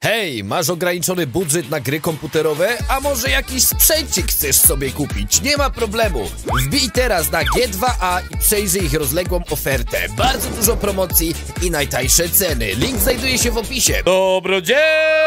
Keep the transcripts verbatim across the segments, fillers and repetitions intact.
Hej, masz ograniczony budżet na gry komputerowe? A może jakiś sprzęcik chcesz sobie kupić? Nie ma problemu. Wbij teraz na G dwa A i przejrzyj ich rozległą ofertę. Bardzo dużo promocji i najtańsze ceny. Link znajduje się w opisie. Dobrodziej!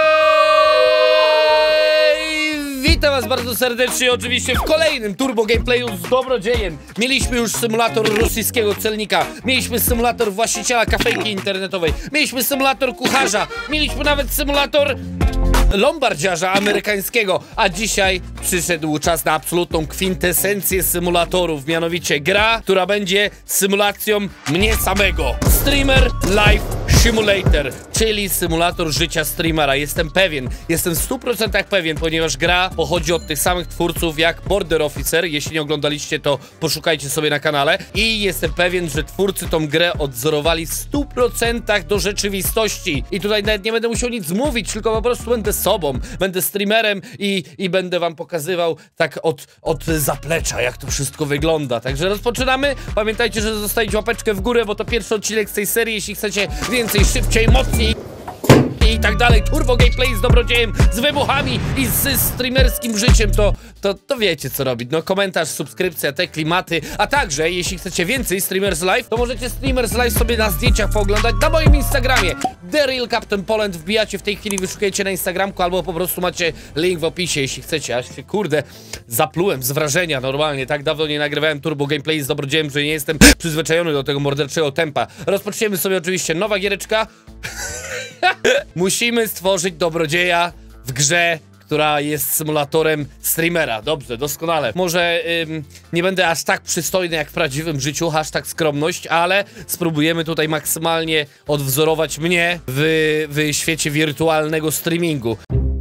Witam was bardzo serdecznie, oczywiście w kolejnym turbo gameplayu z Dobrodziejem. Mieliśmy już symulator rosyjskiego celnika, mieliśmy symulator właściciela kafejki internetowej, mieliśmy symulator kucharza, mieliśmy nawet symulator lombardziarza amerykańskiego, a dzisiaj przyszedł czas na absolutną kwintesencję symulatorów, mianowicie gra, która będzie symulacją mnie samego. Streamer Life Simulator, czyli symulator życia streamera. Jestem pewien, jestem w stu procentach pewien, ponieważ gra pochodzi od tych samych twórców jak Border Officer. Jeśli nie oglądaliście, to poszukajcie sobie na kanale. I jestem pewien, że twórcy tą grę odzorowali w stu procentach do rzeczywistości. I tutaj nawet nie będę musiał nic mówić, tylko po prostu będę sobą, będę streamerem i, i będę wam pokazywał tak od, od zaplecza, jak to wszystko wygląda. Także rozpoczynamy. Pamiętajcie, że zostawić łapeczkę w górę, bo to pierwszy odcinek z tej serii. Jeśli chcecie więcej, szybciej, mocniej i tak dalej, turbo gameplay z Dobrodziejem, z wybuchami i z streamerskim życiem, to, to, to wiecie co robić. No komentarz, subskrypcja, te klimaty, a także jeśli chcecie więcej Streamers Live, to możecie Streamers Live sobie na zdjęciach pooglądać na moim Instagramie. The Real Captain Poland, wbijacie w tej chwili, wyszukujecie na Instagramku albo po prostu macie link w opisie, jeśli chcecie. Aż się kurde zaplułem z wrażenia normalnie, tak dawno nie nagrywałem turbo gameplay z Dobrodziejem, że nie jestem przyzwyczajony do tego morderczego tempa. Rozpoczniemy sobie oczywiście nowa giereczka. Musimy stworzyć Dobrodzieja w grze, która jest symulatorem streamera. Dobrze, doskonale. Może ym, nie będę aż tak przystojny jak w prawdziwym życiu, hashtag skromność, ale spróbujemy tutaj maksymalnie odwzorować mnie w, w świecie wirtualnego streamingu.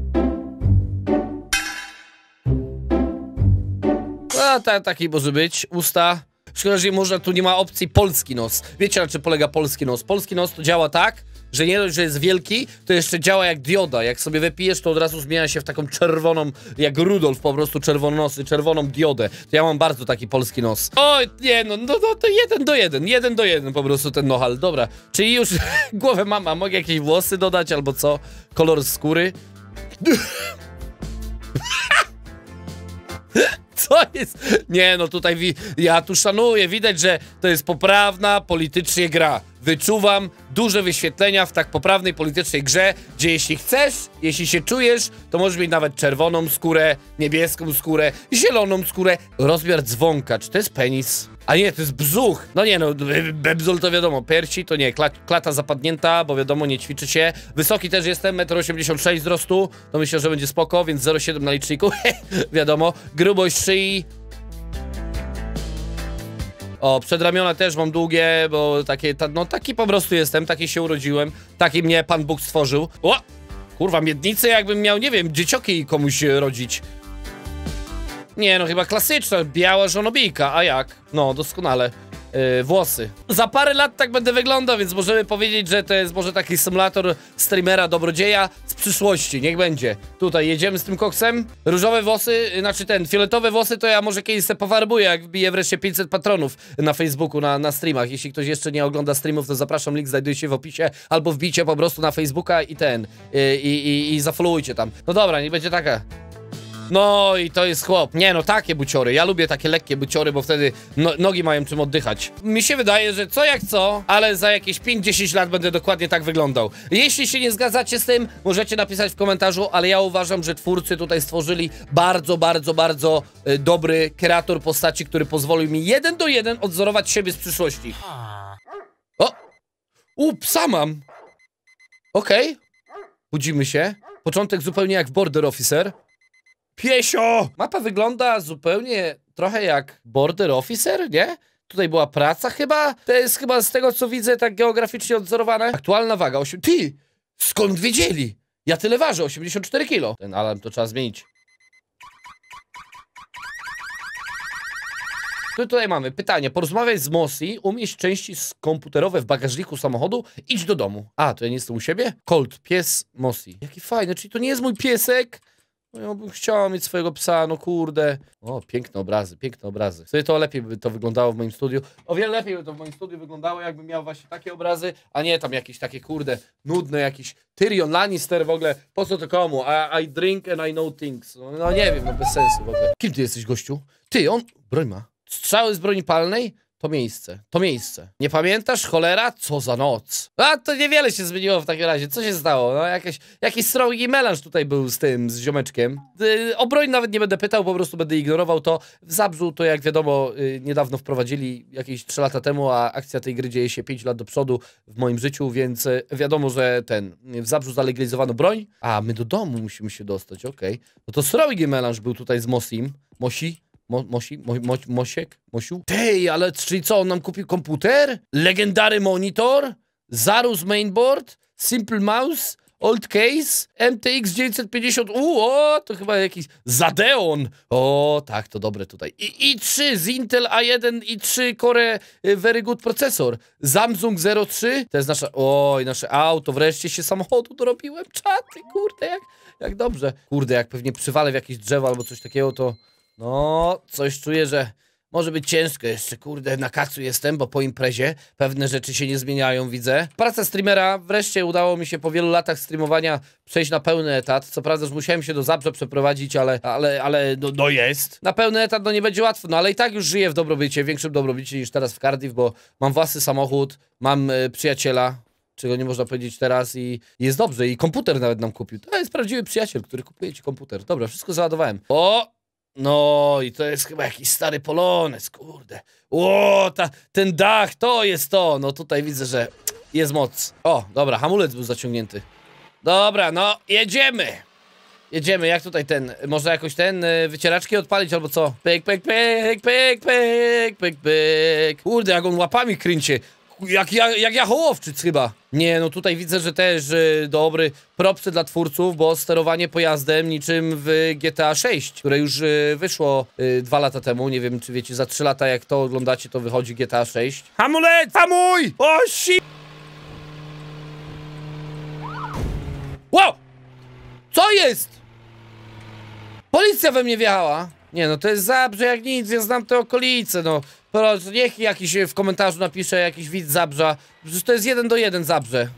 A ta, taki może być. Usta. Szkoda, że można, tu nie ma opcji polski nos. Wiecie, na czym polega polski nos? Polski nos to działa tak, że nie dość, że jest wielki, to jeszcze działa jak dioda. Jak sobie wypijesz, to od razu zmienia się w taką czerwoną, jak Rudolf, po prostu czerwonosy, czerwoną diodę. To ja mam bardzo taki polski nos. Oj, nie, no, no, no to jeden do jeden, jeden do jeden po prostu ten nohal. Dobra, czyli już głowę mam, a mogę jakieś włosy dodać albo co? Kolor skóry? Co jest? Nie, no tutaj wi ja tu szanuję, widać, że to jest poprawna politycznie gra. Wyczuwam duże wyświetlenia w tak poprawnej politycznej grze, gdzie jeśli chcesz, jeśli się czujesz, to możesz mieć nawet czerwoną skórę, niebieską skórę, zieloną skórę. Rozmiar dzwonka, czy to jest penis? A nie, to jest brzuch. No nie no, bebzol to wiadomo, piersi to nie, Kla klata zapadnięta, bo wiadomo, nie ćwiczy się. Wysoki też jestem, metr osiemdziesiąt sześć wzrostu, to myślę, że będzie spoko, więc zero przecinek siedem na liczniku, wiadomo. Grubość szyi. O, przedramiona też mam długie, bo takie, ta, no taki po prostu jestem, taki się urodziłem, taki mnie Pan Bóg stworzył. O, kurwa, miednicę jakbym miał, nie wiem, dziecioki komuś rodzić. Nie no, chyba klasyczna, biała żonobijka, a jak? No, doskonale. Yy, włosy. Za parę lat tak będę wyglądał, więc możemy powiedzieć, że to jest może taki symulator streamera Dobrodzieja z przyszłości, niech będzie. Tutaj jedziemy z tym koksem. Różowe włosy, znaczy ten, fioletowe włosy to ja może kiedyś se pofarbuję, jak wbiję wreszcie pięćset patronów na Facebooku, na, na streamach. Jeśli ktoś jeszcze nie ogląda streamów, to zapraszam, link znajduje się w opisie, albo wbijcie po prostu na Facebooka i ten, yy, i, i, i zafollowujcie tam. No dobra, nie będzie taka. No i to jest chłop. Nie no, takie buciory. Ja lubię takie lekkie buciory, bo wtedy no, nogi mają czym oddychać. Mi się wydaje, że co jak co, ale za jakieś pięć dziesięć lat będę dokładnie tak wyglądał. Jeśli się nie zgadzacie z tym, możecie napisać w komentarzu, ale ja uważam, że twórcy tutaj stworzyli bardzo, bardzo, bardzo y, dobry kreator postaci, który pozwolił mi jeden do jeden odzorować siebie z przyszłości. O! U, psa mam! Okej. Okay. Budzimy się. Początek zupełnie jak w Border Officer. Piesio! Mapa wygląda zupełnie trochę jak Border Officer, nie? Tutaj była praca chyba? To jest chyba z tego co widzę tak geograficznie odzorowane. Aktualna waga osiem... Ty! Skąd wiedzieli? Ja tyle ważę, osiemdziesiąt cztery kilo. Ten alarm to trzeba zmienić. Tu tutaj mamy pytanie. Porozmawiaj z Mosi, umieść części komputerowe w bagażniku samochodu, idź do domu. A, to ja nie jestem u siebie? Colt, pies Mosi. Jaki fajny, czyli to nie jest mój piesek? No ja bym chciała mieć swojego psa, no kurde. O, piękne obrazy, piękne obrazy. Sobie to lepiej by to wyglądało w moim studiu. O wiele lepiej by to w moim studiu wyglądało, jakbym miał właśnie takie obrazy, a nie tam jakieś takie kurde, nudne, jakiś Tyrion Lannister w ogóle. Po co to komu? I, I drink and I know things. No, no nie wiem, no bez sensu w ogóle. Kim ty jesteś, gościu? Ty, on broń ma. Strzały z broni palnej? To miejsce, to miejsce. Nie pamiętasz? Cholera? Co za noc. A, to niewiele się zmieniło w takim razie. Co się stało? No jakieś, jakiś srogi melanż tutaj był z tym, z ziomeczkiem. Yy, o broń nawet nie będę pytał, po prostu będę ignorował to. W Zabrzu to, jak wiadomo, yy, niedawno wprowadzili, jakieś trzy lata temu, a akcja tej gry dzieje się pięć lat do przodu w moim życiu, więc yy, wiadomo, że ten, w Zabrzu zalegalizowano broń, a my do domu musimy się dostać, okej. Okay. No to srogi melanż był tutaj z Mosim. Mosi? Mo, Mosi? Mo, Mo, Mosiek? Mosiu? Tej, ale czyli co, on nam kupił komputer? Legendary monitor? Zarus mainboard? Simple mouse? Old case? M T X dziewięćset pięćdziesiąt? Uuu, o, to chyba jakiś Zadeon. O, tak, to dobre tutaj. I, i trzy z Intel A jeden i trzy Core Very Good procesor. Samsung zero trzy. To jest nasza, oj, nasze auto. Wreszcie się samochodu dorobiłem. Czaty, kurde, jak, jak dobrze. Kurde, jak pewnie przywalę w jakieś drzewo albo coś takiego, to... No, coś czuję, że może być ciężko jeszcze, kurde, na kacu jestem, bo po imprezie pewne rzeczy się nie zmieniają, widzę. Praca streamera, wreszcie udało mi się po wielu latach streamowania przejść na pełny etat. Co prawda, że musiałem się do Zabrza przeprowadzić, ale, ale, ale, no, no jest. Na pełny etat, no nie będzie łatwo, no ale i tak już żyję w dobrobycie, większym dobrobycie niż teraz w Cardiff, bo mam własny samochód, mam y, przyjaciela, czego nie można powiedzieć teraz i jest dobrze, i komputer nawet nam kupił. To jest prawdziwy przyjaciel, który kupuje ci komputer. Dobra, wszystko załadowałem. O! No i to jest chyba jakiś stary Polonez, kurde. O, ta, ten dach, to jest to. No tutaj widzę, że jest moc. O, dobra, hamulec był zaciągnięty. Dobra, no jedziemy. Jedziemy, jak tutaj ten, może jakoś ten, wycieraczki odpalić albo co? Pyk, pyk, pyk, pyk, pyk, pyk, pyk. Kurde, jak on łapami kręci. Jak ja, jak ja Hołowczyc chyba. Nie, no tutaj widzę, że też y, dobry propsy dla twórców, bo sterowanie pojazdem niczym w G T A sześć, które już y, wyszło y, dwa lata temu. Nie wiem, czy wiecie, za trzy lata jak to oglądacie, to wychodzi G T A sześć. Hamulec! Hamuj! O, si... Wow! Co jest? Policja we mnie wjechała. Nie, no to jest Zabrze jak nic, ja znam te okolice, no. Proszę, niech jakiś w komentarzu napisze jakiś widz Zabrza. Przecież to jest jeden do jeden Zabrze.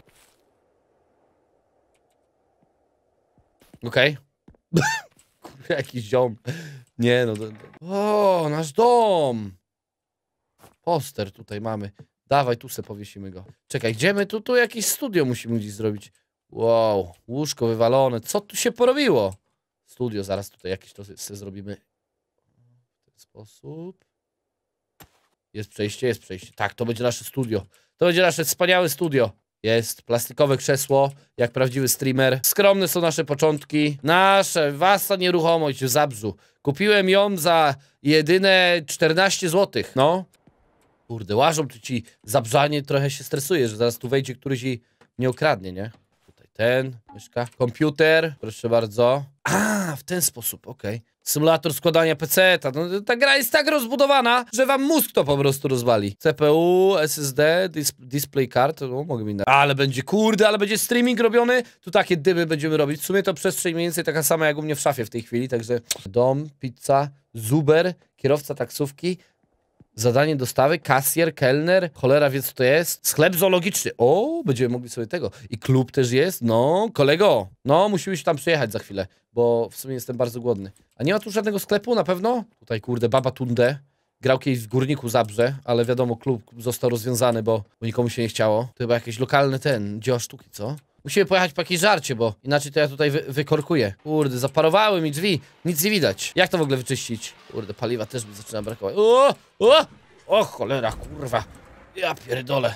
Okej. Okay. Kurde, jakiś ziom. Nie, no. O, nasz dom. Poster tutaj mamy. Dawaj, tu se powiesimy go. Czekaj, gdzie my? Tu, tu jakieś studio musimy gdzieś zrobić. Wow, łóżko wywalone. Co tu się porobiło? Studio, zaraz tutaj jakieś to sobie zrobimy. W ten sposób. Jest przejście, jest przejście. Tak, to będzie nasze studio. To będzie nasze wspaniałe studio. Jest plastikowe krzesło, jak prawdziwy streamer. Skromne są nasze początki. Nasze, wasza nieruchomość w Zabrzu. Kupiłem ją za jedyne czternaście złotych. No. Kurde, łażą tu ci Zabrzanie, trochę się stresuje, że zaraz tu wejdzie któryś i nie okradnie, nie? Tutaj ten, myszka. Komputer, proszę bardzo. A, w ten sposób, okej. Okay. Symulator składania peceta. No, ta gra jest tak rozbudowana, że wam mózg to po prostu rozwali. C P U, S S D, dis display card. No, mogę mi dać. Ale będzie, kurde, ale będzie streaming robiony. Tu takie dymy będziemy robić. W sumie to przestrzeń mniej więcej taka sama jak u mnie w szafie w tej chwili. Także dom, pizza, Zuber, kierowca taksówki. Zadanie dostawy, kasjer, kelner, cholera wie co to jest. Sklep zoologiczny. O, będziemy mogli sobie tego. I klub też jest. No, kolego. No, musimy się tam przyjechać za chwilę, bo w sumie jestem bardzo głodny. A nie ma tu żadnego sklepu na pewno? Tutaj, kurde, Baba Tunde. Grał kiedyś w Górniku Zabrze, ale wiadomo, klub został rozwiązany, bo, bo nikomu się nie chciało. To chyba jakieś lokalne ten, dzieło sztuki, co? Musimy pojechać po jakieś żarcie, bo inaczej to ja tutaj wy wykorkuję. Kurde, zaparowały mi drzwi. Nic nie widać. Jak to w ogóle wyczyścić? Kurde, paliwa też mi zaczyna brakować. O! O! O cholera, kurwa. Ja pierdolę.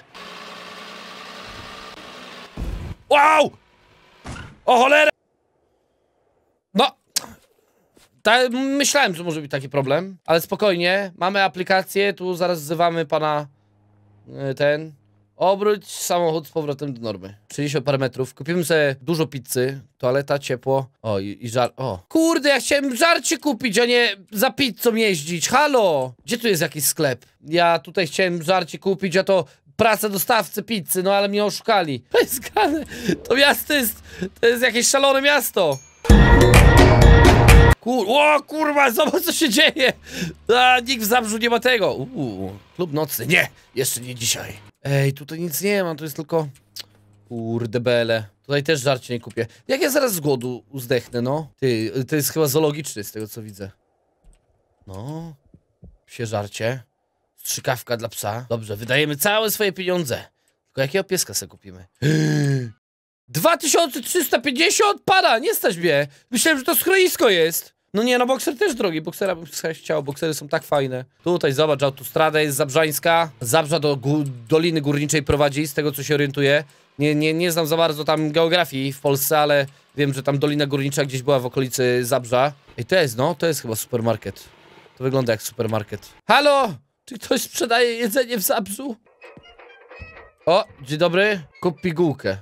Wow! O cholera! No. Ta, myślałem, że może być taki problem, ale spokojnie. Mamy aplikację, tu zaraz wzywamy pana yy, ten... Obróć samochód z powrotem do normy. trzydzieści parę metrów. Kupimy sobie dużo pizzy. Toaleta, ciepło. O, i, i żar... O. Kurde, ja chciałem żarcie kupić, a nie za pizzą jeździć. Halo! Gdzie tu jest jakiś sklep? Ja tutaj chciałem żarcie kupić, a to praca dostawcy pizzy, no ale mnie oszukali. To jest grane. To miasto jest... To jest jakieś szalone miasto. Kur... O kurwa, zobacz co się dzieje! A, nikt w Zabrzu nie ma tego. Uuu, klub nocny. Nie, jeszcze nie dzisiaj. Ej, tutaj nic nie ma, to jest tylko... Kurde bele. Tutaj też żarcie nie kupię. Jak ja zaraz z głodu zdechnę, no? Ty, to jest chyba zoologiczny z tego co widzę. No. Psie żarcie. Strzykawka dla psa. Dobrze, wydajemy całe swoje pieniądze. Tylko jakiego pieska sobie kupimy? dwa tysiące trzysta pięćdziesiąt? Para, nie stać mnie. Myślałem, że to schronisko jest. No nie, no bokser też drogi. Boksera bym chciał. Boksery są tak fajne. Tutaj zobacz, autostrada jest zabrzańska. Zabrza do gó Doliny Górniczej prowadzi, z tego co się orientuję. Nie, nie, nie znam za bardzo tam geografii w Polsce, ale wiem, że tam Dolina Górnicza gdzieś była w okolicy Zabrza. Ej, to jest, no, to jest chyba supermarket. To wygląda jak supermarket. Halo! Czy ktoś sprzedaje jedzenie w Zabrzu? O, dzień dobry. Kup pigułkę.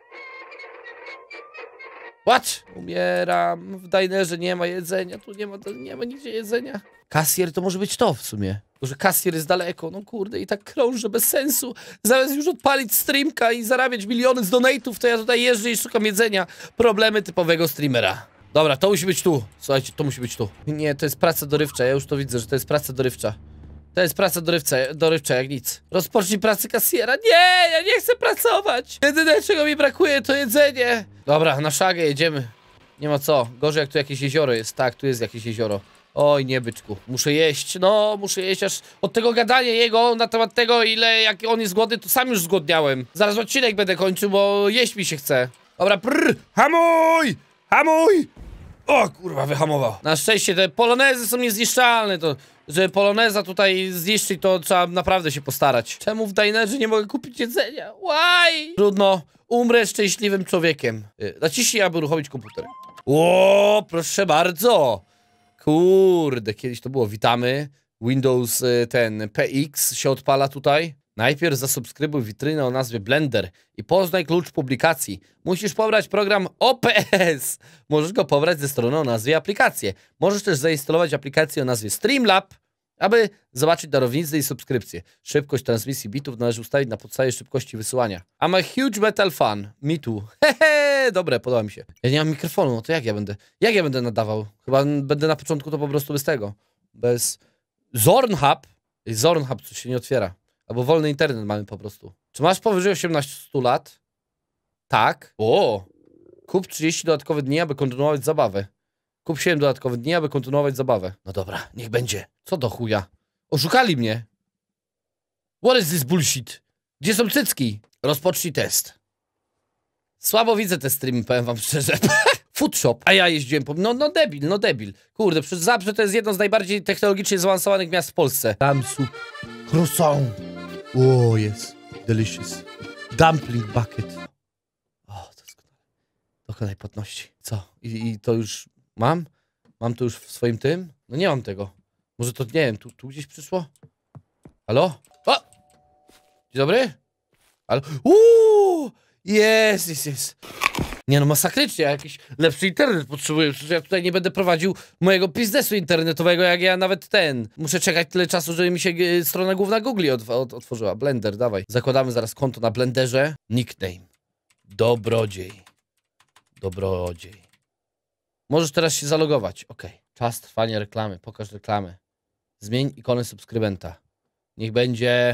What? Umieram. W dinerze nie ma jedzenia. Tu nie ma, nie ma nigdzie jedzenia. Kasjer to może być to w sumie. Tylko że kasjer jest daleko. No kurde, i tak krążę bez sensu. Zamiast już odpalić streamka i zarabiać miliony z donate'ów, to ja tutaj jeżdżę i szukam jedzenia. Problemy typowego streamera. Dobra, to musi być tu. Słuchajcie, to musi być tu. Nie, to jest praca dorywcza. Ja już to widzę, że to jest praca dorywcza. To jest praca dorywcza, dorywcza jak nic. Rozpocznij pracę kasjera. Nie, ja nie chcę pracować. Jedyne czego mi brakuje to jedzenie. Dobra, na szagę jedziemy. Nie ma co. Gorzej jak tu jakieś jezioro jest. Tak, tu jest jakieś jezioro. Oj, nie byczku. Muszę jeść. No, muszę jeść aż od tego gadania jego na temat tego, ile jak on jest głodny, to sam już zgłodniałem. Zaraz odcinek będę kończył, bo jeść mi się chce. Dobra, prrr, hamuj! Hamuj! O, kurwa, wyhamował. Na szczęście te polonezy są niezniszczalne, to... Żeby poloneza tutaj zniszczyć, to trzeba naprawdę się postarać. Czemu w dinerze nie mogę kupić jedzenia? Why? Trudno. Umrę szczęśliwym człowiekiem. Naciśnij, aby uruchomić komputer. O, proszę bardzo. Kurde, kiedyś to było. Witamy. Windows ten P X się odpala tutaj. Najpierw zasubskrybuj witrynę o nazwie Blender i poznaj klucz publikacji. Musisz pobrać program O P S. Możesz go pobrać ze strony o nazwie aplikacje. Możesz też zainstalować aplikację o nazwie Streamlab, aby zobaczyć darowizny i subskrypcje. Szybkość transmisji bitów należy ustawić na podstawie szybkości wysyłania. I'm a huge metal fan. Me too. Hehe, dobre, podoba mi się. Ja nie mam mikrofonu, no to jak ja będę? Jak ja będę nadawał? Chyba będę na początku to po prostu bez tego. Bez... Zornhub. Zornhub, co się nie otwiera. Albo wolny internet mamy po prostu. Czy masz powyżej osiemnastu lat? Tak. O! Kup trzydzieści dodatkowych dni, aby kontynuować zabawę. Kup siedem dodatkowych dni, aby kontynuować zabawę. No dobra, niech będzie. Co do chuja? Oszukali mnie. What is this bullshit? Gdzie są cycki? Rozpocznij test. Słabo widzę te streamy, powiem wam szczerze. Foodshop. A ja jeździłem po... No, no debil, no debil. Kurde, przecież Zabrze to jest jedno z najbardziej technologicznie zaawansowanych miast w Polsce. Tam su... Croissant. O, jest. Delicious. Dumpling bucket. O, doskonale. Dokonaj płatności. Co? I, I to już mam? Mam to już w swoim tym? No nie mam tego. Może to, nie wiem, tu, tu gdzieś przyszło? Halo? O! Dzień dobry? Halo? Uuu! Jest, jest, jest. Nie no, masakrycznie, ja jakiś lepszy internet potrzebuję, przecież ja tutaj nie będę prowadził mojego biznesu internetowego, jak ja nawet ten. Muszę czekać tyle czasu, żeby mi się y, strona główna Google od, od, otworzyła. Blender, dawaj. Zakładamy zaraz konto na Blenderze. Nickname. Dobrodziej. Dobrodziej. Możesz teraz się zalogować. Ok. Czas trwania reklamy. Pokaż reklamę. Zmień ikonę subskrybenta. Niech będzie...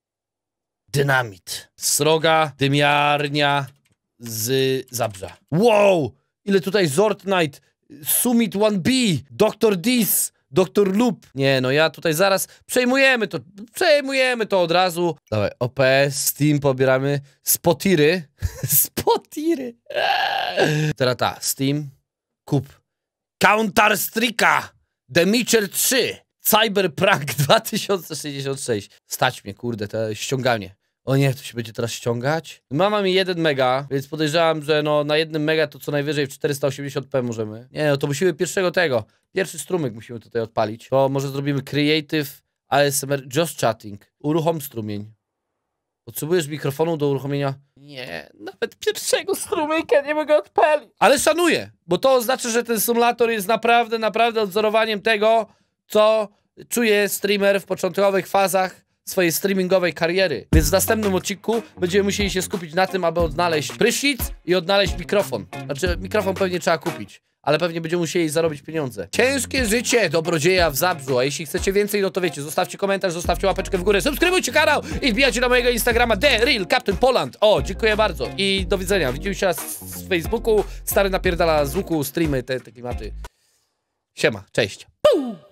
Dynamit. Sroga, dymiarnia z Zabrza. Wow! Ile tutaj Zortnite, Summit one B, doktor Dis, doktor Loop. Nie no, ja tutaj zaraz przejmujemy to, przejmujemy to od razu. Dawaj, O P S, Steam pobieramy, Spotiry. Spotiry. Teraz ta, Steam, kup. Counter Strike'a, The Witcher trzy, Cyberpunk dwa tysiące sześćdziesiąt sześć. Stać mnie, kurde, to ściąganie. O nie, to się będzie teraz ściągać. Mama mi jeden mega, więc podejrzewam, że no na jednym mega to co najwyżej w czterysta osiemdziesiąt p możemy. Nie no, to musimy pierwszego tego. Pierwszy strumyk musimy tutaj odpalić. To może zrobimy Creative A S M R Just Chatting. Uruchom strumień. Potrzebujesz mikrofonu do uruchomienia? Nie, nawet pierwszego strumyka nie mogę odpalić. Ale szanuję, bo to oznacza, że ten symulator jest naprawdę, naprawdę odzorowaniem tego, co czuje streamer w początkowych fazach swojej streamingowej kariery. Więc w następnym odcinku będziemy musieli się skupić na tym, aby odnaleźć prysznic i odnaleźć mikrofon. Znaczy, mikrofon pewnie trzeba kupić, ale pewnie będziemy musieli zarobić pieniądze. Ciężkie życie dobrodzieja w Zabrzu, a jeśli chcecie więcej, no to wiecie, zostawcie komentarz, zostawcie łapeczkę w górę, subskrybujcie kanał i wbijajcie na mojego Instagrama The Real Captain Poland. O, dziękuję bardzo i do widzenia. Widzimy się z Facebooku, stary napierdala z łuku, streamy, te, te klimaty. Siema, cześć. Puu!